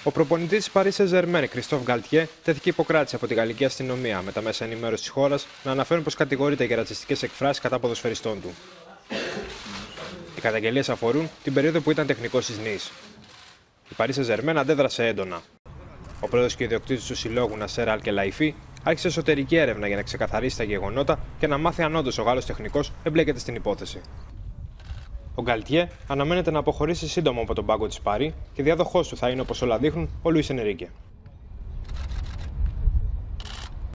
Ο προπονητής της Paris Saint-Germain, Christophe Galtier, τέθηκε υποκράτηση από τη γαλλική αστυνομία με τα μέσα ενημέρωσης της χώρας να αναφέρουν πως κατηγορείται για ρατσιστικές εκφράσεις κατά ποδοσφαιριστών του. Οι καταγγελίες αφορούν την περίοδο που ήταν τεχνικός της Nice. Η Paris Saint-Germain αντέδρασε έντονα. Ο πρόεδρος και ιδιοκτήτης του συλλόγου, Nasser Al-Khelaifi, άρχισε εσωτερική έρευνα για να ξεκαθαρίσει τα γεγονότα και να μάθει αν όντως ο Γάλλος τεχνικός εμπλέκεται στην υπόθεση. Ο Γκαλτιέ αναμένεται να αποχωρήσει σύντομα από τον πάγκο της Πάρη και διάδοχός του θα είναι, όπως όλα δείχνουν, ο Λουίς Ενρίκε.